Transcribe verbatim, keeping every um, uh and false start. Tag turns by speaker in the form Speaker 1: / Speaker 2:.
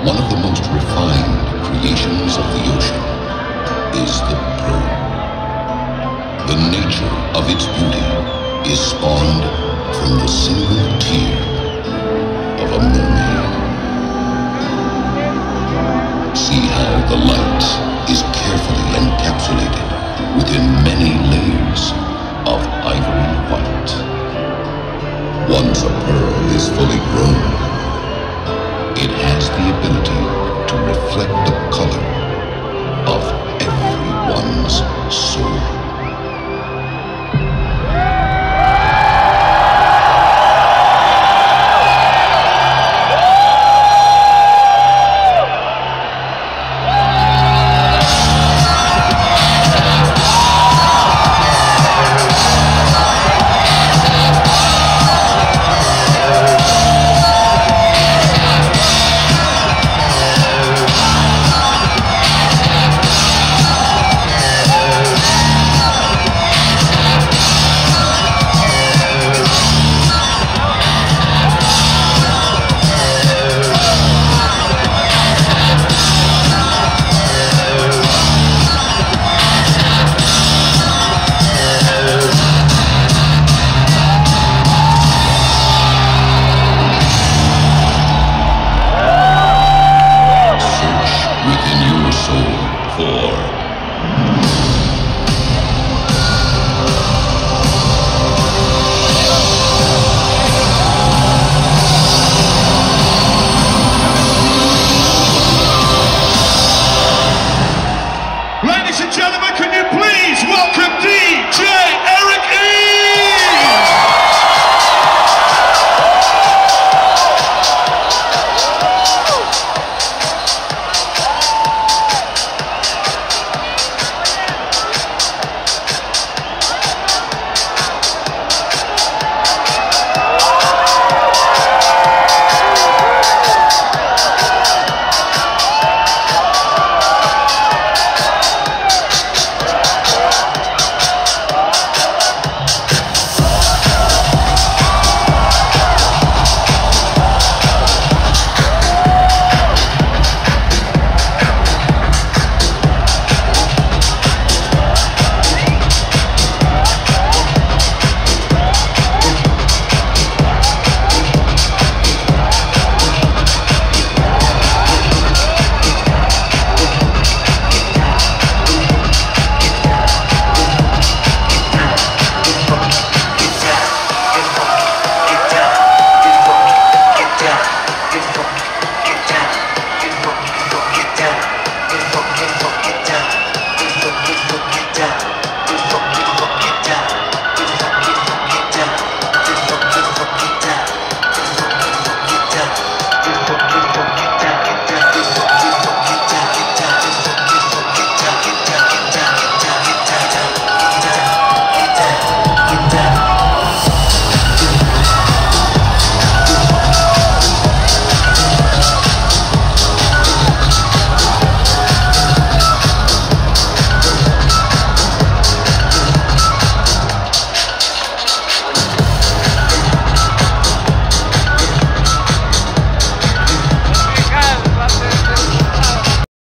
Speaker 1: One of the most refined creations of the ocean is the pearl. The nature of its beauty is spawned from the single tear of a mermaid. See how the light is carefully encapsulated within many layers of ivory white. Once a pearl is fully grown, it has the ability to reflect the